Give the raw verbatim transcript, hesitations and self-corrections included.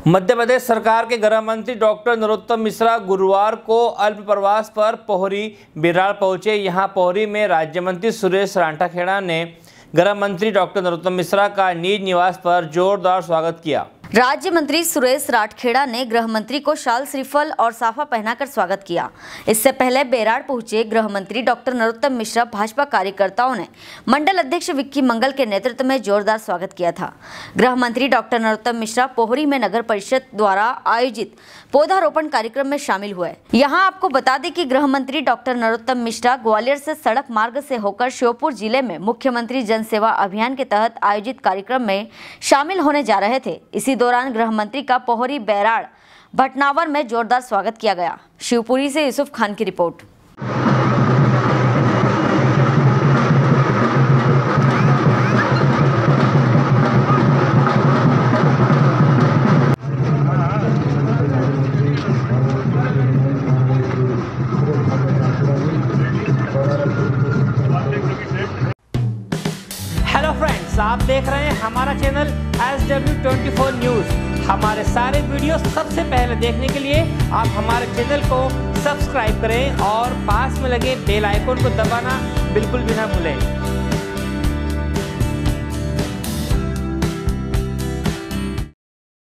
मध्य प्रदेश सरकार के गृह मंत्री डॉक्टर नरोत्तम मिश्रा गुरुवार को अल्प प्रवास पर पोहरी बिराड़ पहुंचे। यहां पोहरी में राज्य मंत्री सुरेश राठाखेड़ा ने गृह मंत्री डॉक्टर नरोत्तम मिश्रा का निज निवास पर जोरदार स्वागत किया। राज्य मंत्री सुरेश राठाखेड़ा ने गृह मंत्री को शाल श्रीफल और साफा पहनाकर स्वागत किया। इससे पहले बेराड़ पहुंचे गृह मंत्री डॉक्टर नरोत्तम मिश्रा भाजपा कार्यकर्ताओं ने मंडल अध्यक्ष विक्की मंगल के नेतृत्व में जोरदार स्वागत किया था। गृह मंत्री डॉक्टर नरोत्तम मिश्रा पोहरी में नगर परिषद द्वारा आयोजित पौधारोपण कार्यक्रम में शामिल हुए। यहाँ आपको बता दें कि गृह मंत्री डॉक्टर नरोत्तम मिश्रा ग्वालियर से सड़क मार्ग से होकर श्योपुर जिले में मुख्यमंत्री जन सेवा अभियान के तहत आयोजित कार्यक्रम में शामिल होने जा रहे थे। इसी दौरान गृह मंत्री का पोहरी बेराड़ भटनावर में जोरदार स्वागत किया गया। शिवपुरी से यूसुफ खान की रिपोर्ट। हेलो फ्रेंड्स, आप देख रहे हैं हमारा channel S W twenty four news. हमारे सारे वीडियो सबसे पहले देखने के लिए आप हमारे चैनल को सब्सक्राइब करें और पास में लगे बेल आइकन को दबाना बिल्कुल भी ना भूलें।